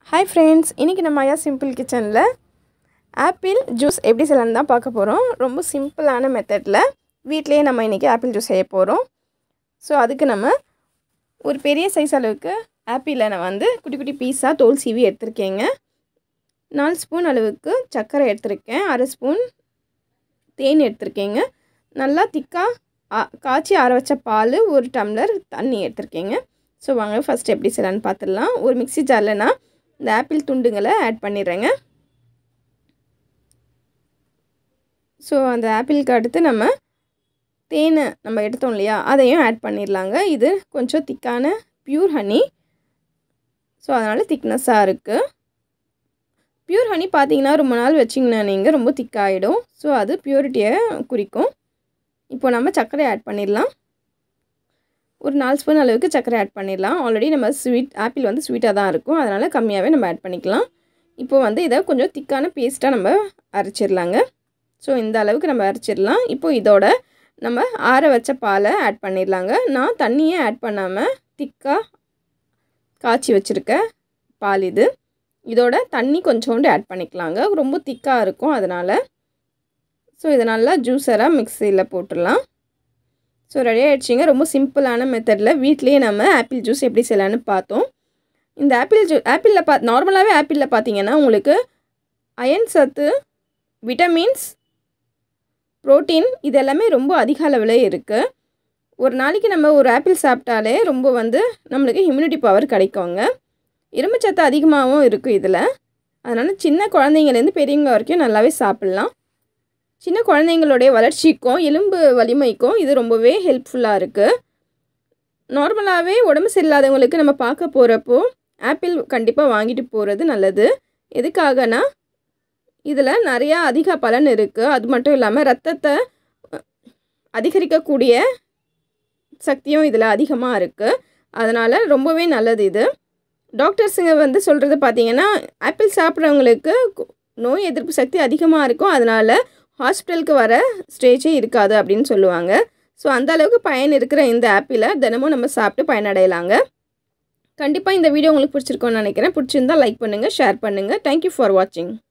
Hi friends, இன்னைக்கு நம்ம ஐயா சிம்பிள் கிச்சன்ல ஆப்பிள் ஜூஸ் எப்படி செய்யலாம்னு தான் பார்க்க போறோம். ரொம்ப சிம்பிளான மெத்தட்ல வீட்லயே நம்ம இன்னைக்கு ஆப்பிள் ஜூஸ் செய்ய போறோம். சோ அதுக்கு நம்ம ஒரு பெரிய சைஸ் அளவுக்கு ஆப்பிளை நான் வந்து குட்டி குட்டி பீஸா தோல் சீவி எடுத்துர்க்கேங்க. 4 ஸ்பூன் அளவுக்கு சர்க்கரை எடுத்துர்க்கேன். 1/2 ஸ்பூன் தேன் எடுத்துர்க்கேங்க. நல்லா திக்கா காய்ச்சி ஆற வச்ச பால் 1 டம்ளர் தண்ணி எடுத்துர்க்கேங்க. சோ வாங்க ஃபர்ஸ்ட் எப்படி செய்யலாம்னு பார்த்துடலாம். ஒரு மிக்ஸி ஜார்ல நான் இந்த ஆப்பிள் துண்டுகளை ஆட் பண்ணிடுறேங்க. ஸோ அந்த ஆப்பிளுக்கு அடுத்து நம்ம தேனை நம்ம எடுத்தோம் இல்லையா, அதையும் ஆட் பண்ணிடலாங்க. இது கொஞ்சம் திக்கான பியூர் ஹனி. ஸோ அதனால் திக்னஸாக இருக்குது. பியூர் ஹனி பார்த்தீங்கன்னா ரொம்ப நாள் வச்சிங்கன்னா நீங்கள் ரொம்ப திக்காகிடும். ஸோ அது பியூரிட்டியை குறிக்கும். இப்போ நம்ம சர்க்கரை ஆட் பண்ணிடலாம். ஒரு 4 ஸ்பூன் அளவுக்கு சர்க்கரை ஆட் பண்ணிடலாம். ஆல்ரெடி நம்ம ஆப்பிள் வந்து ஸ்வீட்டாக தான் இருக்கும், அதனால் கம்மியாகவே நம்ம ஆட் பண்ணிக்கலாம். இப்போ வந்து இதை கொஞ்சம் திக்கான பேஸ்ட்டாக நம்ம அரைச்சிடலாங்க. ஸோ இந்த அளவுக்கு நம்ம அரைச்சிடலாம். இப்போ இதோட நம்ம ஆற வச்ச பாலை ஆட் பண்ணிடலாங்க. நான் தண்ணியே ஆட் பண்ணாமல் திக்காக காய்ச்சி வச்சுருக்க பால் இது. இதோட தண்ணி கொஞ்சோண்டு ஆட் பண்ணிக்கலாங்க, ரொம்ப திக்காக இருக்கும் அதனால். ஸோ இதை நல்லா ஜூஸராக மிக்சியில் போட்டுடலாம். ஸோ ரெடி ஆகிடுச்சிங்க. ரொம்ப சிம்பிளான மெத்தடில் வீட்லேயே நம்ம ஆப்பிள் ஜூஸ் எப்படி செய்யலான்னு பார்த்தோம். இந்த ஆப்பிளில் நார்மலாகவே ஆப்பிளில் பார்த்தீங்கன்னா உங்களுக்கு அயன் சத்து, விட்டமின்ஸ், புரோட்டீன் இது எல்லாமே ரொம்ப அதிக அளவில் இருக்குது. ஒரு நாளைக்கு நம்ம ஒரு ஆப்பிள் சாப்பிட்டாலே ரொம்ப வந்து நம்மளுக்கு இம்யூனிட்டி பவர் கிடைக்குங்க. இரும்பு சத்து அதிகமாகவும் இருக்குது இதில். அதனால் சின்ன குழந்தைங்கலேருந்து பெரியவங்க வரைக்கும் நல்லாவே சாப்பிட்லாம். சின்ன குழந்தைங்களுடைய வளர்ச்சிக்கும் எலும்பு வலிமைக்கும் இது ரொம்பவே ஹெல்ப்ஃபுல்லாக இருக்குது. நார்மலாகவே உடம்பு சரியில்லாதவங்களுக்கு நம்ம பார்க்க போகிறப்போ ஆப்பிள் கண்டிப்பாக வாங்கிட்டு போகிறது நல்லது. எதுக்காகனா இதில் நிறையா அதிக பலன் இருக்குது. அது மட்டும் இல்லாமல் ரத்தத்தை அதிகரிக்கக்கூடிய சக்தியும் இதில் அதிகமாக இருக்குது. அதனால் ரொம்பவே நல்லது இது. டாக்டர்ஸுங்க வந்து சொல்கிறது பார்த்திங்கன்னா ஆப்பிள் சாப்பிட்றவங்களுக்கு நோய் எதிர்ப்பு சக்தி அதிகமாக இருக்கும், அதனால் ஹாஸ்பிட்டலுக்கு வர ஸ்டேஜே இருக்காது அப்படின்னு சொல்லுவாங்க. ஸோ அந்த அளவுக்கு பயன் இருக்கிற இந்த ஆப்பிளை தினமும் நம்ம சாப்பிட்டு பயனடையலாங்க. கண்டிப்பாக இந்த வீடியோ உங்களுக்கு பிடிச்சிருக்கோன்னு நினைக்கிறேன். பிடிச்சிருந்தால் லைக் பண்ணுங்கள், ஷேர் பண்ணுங்கள். தேங்க்யூ ஃபார் வாட்சிங்.